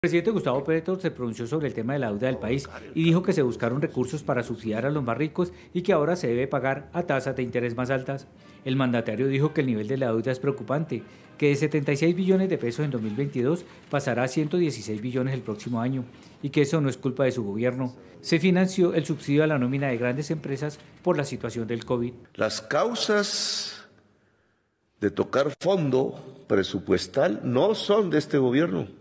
El presidente Gustavo Petro se pronunció sobre el tema de la deuda del país y dijo que se buscaron recursos para subsidiar a los más ricos y que ahora se debe pagar a tasas de interés más altas. El mandatario dijo que el nivel de la deuda es preocupante, que de 76 billones de pesos en 2022 pasará a 116 billones el próximo año y que eso no es culpa de su gobierno. Se financió el subsidio a la nómina de grandes empresas por la situación del COVID. Las causas de tocar fondo presupuestal no son de este gobierno.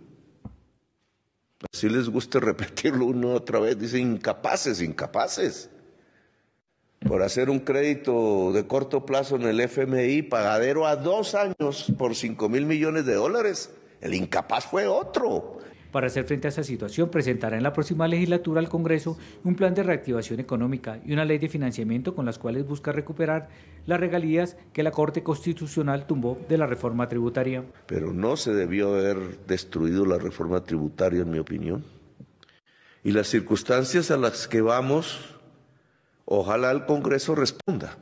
Si les gusta repetirlo una otra vez, dicen incapaces. Por hacer un crédito de corto plazo en el FMI, pagadero a 2 años por $5,000 millones. El incapaz fue otro. Para hacer frente a esa situación, presentará en la próxima legislatura al Congreso un plan de reactivación económica y una ley de financiamiento con las cuales busca recuperar las regalías que la Corte Constitucional tumbó de la reforma tributaria. Pero no se debió haber destruido la reforma tributaria, en mi opinión. Y las circunstancias a las que vamos, ojalá el Congreso responda.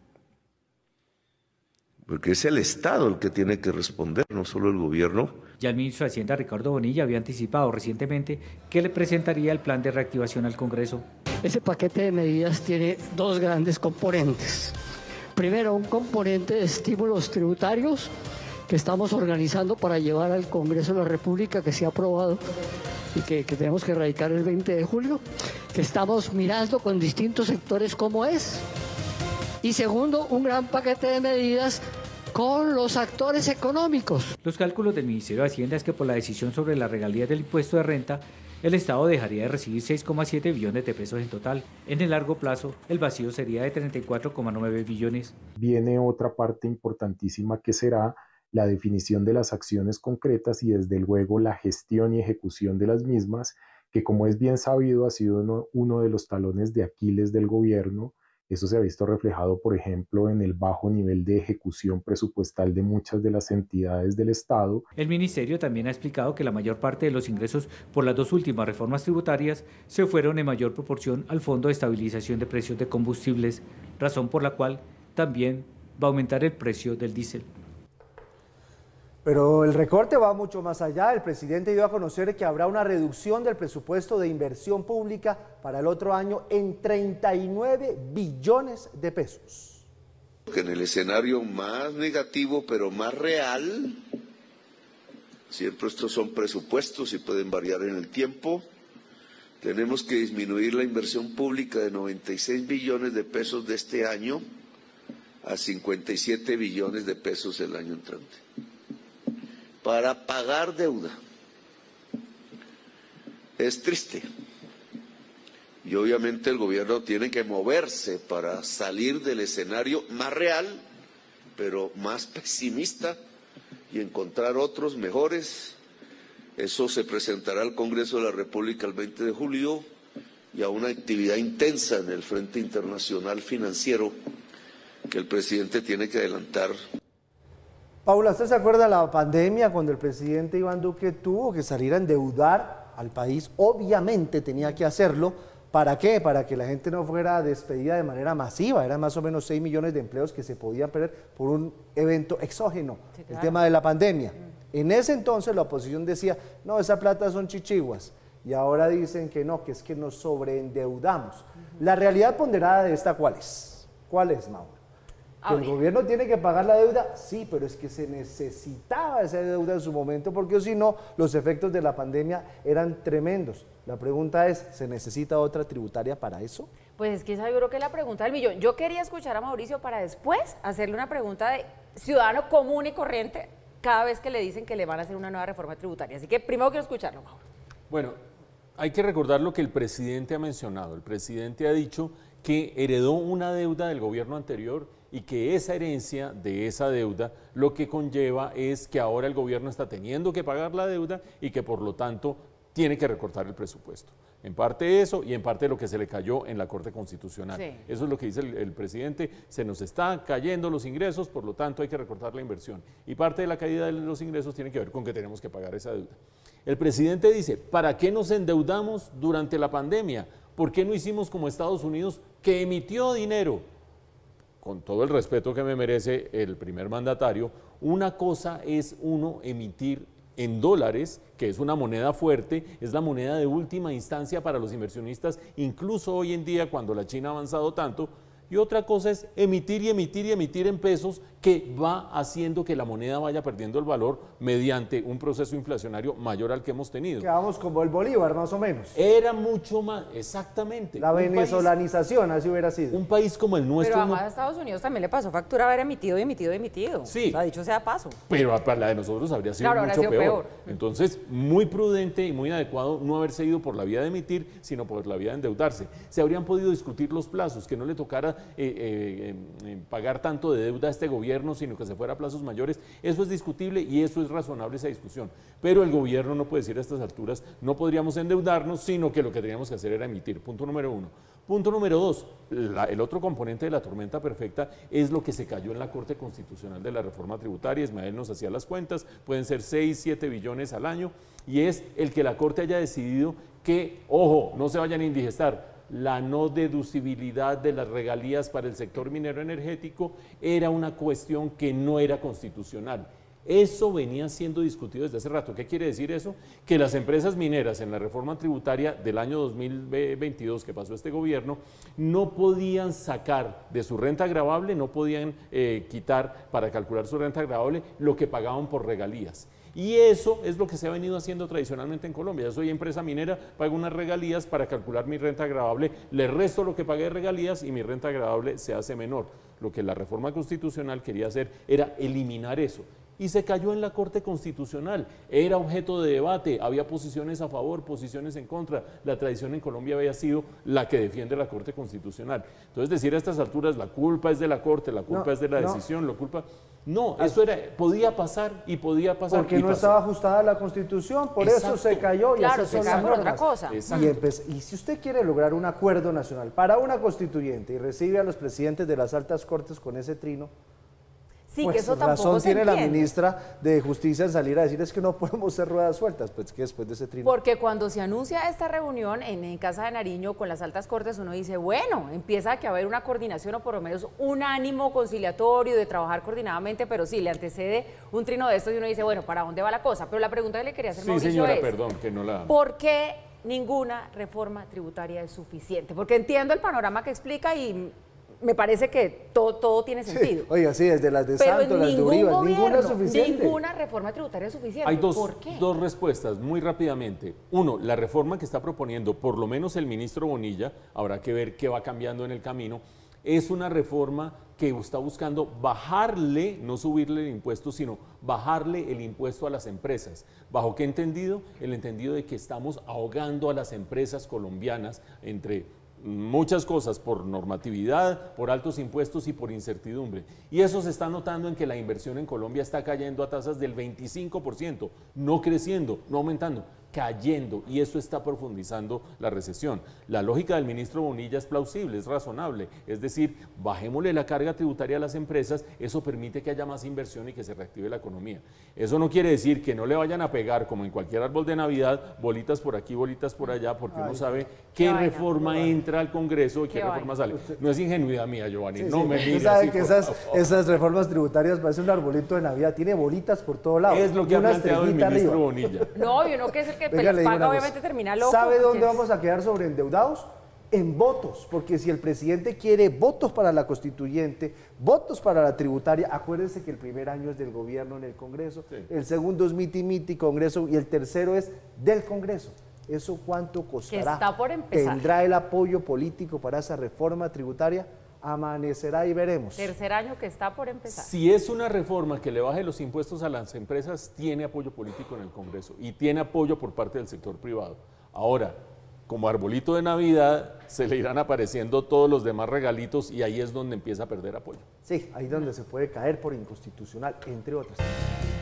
Porque es el Estado el que tiene que responder, no solo el gobierno. Ya el ministro de Hacienda, Ricardo Bonilla, había anticipado recientemente que le presentaría el plan de reactivación al Congreso. Ese paquete de medidas tiene 2 grandes componentes. Primero, un componente de estímulos tributarios que estamos organizando para llevar al Congreso de la República, que se ha aprobado y que tenemos que radicar el 20 de julio, que estamos mirando con distintos sectores cómo es. Y segundo, un gran paquete de medidas con los actores económicos. Los cálculos del Ministerio de Hacienda es que por la decisión sobre las regalías del impuesto de renta, el Estado dejaría de recibir 6,7 billones de pesos en total. En el largo plazo, el vacío sería de 34,9 billones. Viene otra parte importantísima que será la definición de las acciones concretas y desde luego la gestión y ejecución de las mismas, que como es bien sabido ha sido uno de los talones de Aquiles del gobierno. Eso se ha visto reflejado, por ejemplo, en el bajo nivel de ejecución presupuestal de muchas de las entidades del Estado. El Ministerio también ha explicado que la mayor parte de los ingresos por las 2 últimas reformas tributarias se fueron en mayor proporción al Fondo de Estabilización de Precios de Combustibles, razón por la cual también va a aumentar el precio del diésel. Pero el recorte va mucho más allá. El presidente dio a conocer que habrá una reducción del presupuesto de inversión pública para el otro año en 39 billones de pesos. En el escenario más negativo, pero más real, siempre estos son presupuestos y pueden variar en el tiempo, tenemos que disminuir la inversión pública de 96 billones de pesos de este año a 57 billones de pesos el año entrante, para pagar deuda. Es triste. Y obviamente el gobierno tiene que moverse para salir del escenario más real, pero más pesimista, y encontrar otros mejores. Eso se presentará al Congreso de la República el 20 de julio y a una actividad intensa en el Frente Internacional Financiero que el presidente tiene que adelantar. Paula, ¿usted se acuerda de la pandemia cuando el presidente Iván Duque tuvo que salir a endeudar al país? Obviamente tenía que hacerlo. ¿Para qué? Para que la gente no fuera despedida de manera masiva. Eran más o menos 6 millones de empleos que se podían perder por un evento exógeno, sí, claro. El tema de la pandemia. En ese entonces la oposición decía, no, esa plata son chichiguas. Y ahora dicen que no, que es que nos sobreendeudamos. La realidad ponderada de esta, ¿cuál es? ¿Cuál es, Mauro? ¿Que el gobierno tiene que pagar la deuda? Sí, pero es que se necesitaba esa deuda en su momento, porque si no, los efectos de la pandemia eran tremendos. La pregunta es, ¿se necesita otra tributaria para eso? Pues es que esa yo creo que es la pregunta del millón. Yo quería escuchar a Mauricio para después hacerle una pregunta de ciudadano común y corriente cada vez que le dicen que le van a hacer una nueva reforma tributaria. Así que primero quiero escucharlo, Mauro. Bueno, hay que recordar lo que el presidente ha mencionado. El presidente ha dicho que heredó una deuda del gobierno anterior y que esa herencia de esa deuda lo que conlleva es que ahora el gobierno está teniendo que pagar la deuda y que por lo tanto tiene que recortar el presupuesto. En parte eso y en parte lo que se le cayó en la Corte Constitucional. Sí. Eso es lo que dice el presidente, se nos están cayendo los ingresos, por lo tanto hay que recortar la inversión. Y parte de la caída de los ingresos tiene que ver con que tenemos que pagar esa deuda. El presidente dice, ¿para qué nos endeudamos durante la pandemia? ¿Por qué no hicimos como Estados Unidos, que emitió dinero? Con todo el respeto que me merece el primer mandatario, una cosa es uno emitir en dólares, que es una moneda fuerte, es la moneda de última instancia para los inversionistas, incluso hoy en día cuando la China ha avanzado tanto, y otra cosa es emitir y emitir y emitir en pesos, que va haciendo que la moneda vaya perdiendo el valor mediante un proceso inflacionario mayor al que hemos tenido. Quedamos como el bolívar, más o menos. Era mucho más, exactamente. La venezolanización, así hubiera sido. Un país como el nuestro... Pero además a Estados Unidos también le pasó factura haber emitido y emitido y emitido. Sí. O sea, dicho sea paso. Pero para la de nosotros habría sido Claro, mucho habría sido peor. peor. Entonces, muy prudente y muy adecuado no haberse ido por la vía de emitir, sino por la vía de endeudarse. Se habrían podido discutir los plazos, que no le tocara pagar tanto de deuda a este gobierno, sino que se fuera a plazos mayores. Eso es discutible y eso es razonable, esa discusión. Pero el gobierno no puede decir a estas alturas, no podríamos endeudarnos, sino que lo que teníamos que hacer era emitir. Punto número 1. Punto número 2, el otro componente de la tormenta perfecta es lo que se cayó en la Corte Constitucional de la reforma tributaria. Ismael nos hacía las cuentas, pueden ser 6, 7 billones al año, y es el que la Corte haya decidido que, ojo, no se vayan a indigestar, la no deducibilidad de las regalías para el sector minero energético era una cuestión que no era constitucional. Eso venía siendo discutido desde hace rato. ¿Qué quiere decir eso? Que las empresas mineras en la reforma tributaria del año 2022 que pasó este gobierno no podían sacar de su renta gravable, no podían quitar para calcular su renta gravable lo que pagaban por regalías. Y eso es lo que se ha venido haciendo tradicionalmente en Colombia. Yo soy empresa minera, pago unas regalías para calcular mi renta gravable, le resto lo que pagué de regalías y mi renta gravable se hace menor. Lo que la reforma constitucional quería hacer era eliminar eso. Y se cayó en la Corte Constitucional, era objeto de debate, había posiciones a favor, posiciones en contra, la tradición en Colombia había sido la que defiende la Corte Constitucional. Entonces decir a estas alturas la culpa es de la Corte, la culpa es de la decisión, la culpa... No, eso era, podía pasar y podía pasar. Porque no estaba ajustada a la Constitución, por eso se cayó. Claro, y se cayó por otra cosa. Y si usted quiere lograr un acuerdo nacional para una constituyente y recibe a los presidentes de las altas cortes con ese trino, sí, pues que eso tampoco razón se tiene entiende. la ministra de Justicia en salir a decir es que no podemos hacer ruedas sueltas, pues que después de ese trino. Porque cuando se anuncia esta reunión en Casa de Nariño con las altas cortes, uno dice, bueno, empieza a haber una coordinación o por lo menos un ánimo conciliatorio de trabajar coordinadamente, pero sí, le antecede un trino de estos y uno dice, bueno, ¿para dónde va la cosa? Pero la pregunta que le quería hacer, Mauricio, señora, es, perdón, que no la... ¿por qué ninguna reforma tributaria es suficiente? Porque entiendo el panorama que explica y me parece que todo tiene sentido. Sí, oiga, sí, desde las de Pero Santos, las de Uribe, ninguna es suficiente. Ninguna reforma tributaria es suficiente. Hay ¿Por qué? dos respuestas muy rápidamente. Uno, la reforma que está proponiendo, por lo menos el ministro Bonilla, habrá que ver qué va cambiando en el camino, es una reforma que está buscando bajarle, no subirle el impuesto, sino bajarle el impuesto a las empresas. ¿Bajo qué entendido? El entendido de que estamos ahogando a las empresas colombianas entre muchas cosas, por normatividad, por altos impuestos y por incertidumbre. Y eso se está notando en que la inversión en Colombia está cayendo a tasas del 25%, no creciendo, no aumentando, cayendo, y eso está profundizando la recesión. La lógica del ministro Bonilla es plausible, es razonable, es decir, bajémosle la carga tributaria a las empresas, eso permite que haya más inversión y que se reactive la economía. Eso no quiere decir que no le vayan a pegar, como en cualquier árbol de Navidad, bolitas por aquí, bolitas por allá, porque uno sabe qué reforma entra al Congreso y qué reforma sale. No es ingenuidad mía, Giovanni, Sí, no sí. me Usted mire sabe así, que esas reformas tributarias parecen un arbolito de Navidad, tiene bolitas por todo lado. es lo que y ha una planteado el estrellita ministro arriba. Bonilla. No, y uno que es el que Venga, le las digo paga, una cosa. obviamente termina loco. ¿Sabe dónde porque- vamos a quedar sobreendeudados? En votos, porque si el presidente quiere votos para la constituyente, votos para la tributaria, acuérdense que el primer año es del gobierno en el Congreso, el segundo es miti Congreso y el tercero es del Congreso. ¿Eso cuánto costará? Que está por empezar. ¿Tendrá el apoyo político para esa reforma tributaria? Amanecerá y veremos. Tercer año que está por empezar. Si es una reforma que le baje los impuestos a las empresas, tiene apoyo político en el Congreso y tiene apoyo por parte del sector privado. Ahora, como arbolito de Navidad, se le irán apareciendo todos los demás regalitos y ahí es donde empieza a perder apoyo. Sí, ahí es donde se puede caer por inconstitucional, entre otras.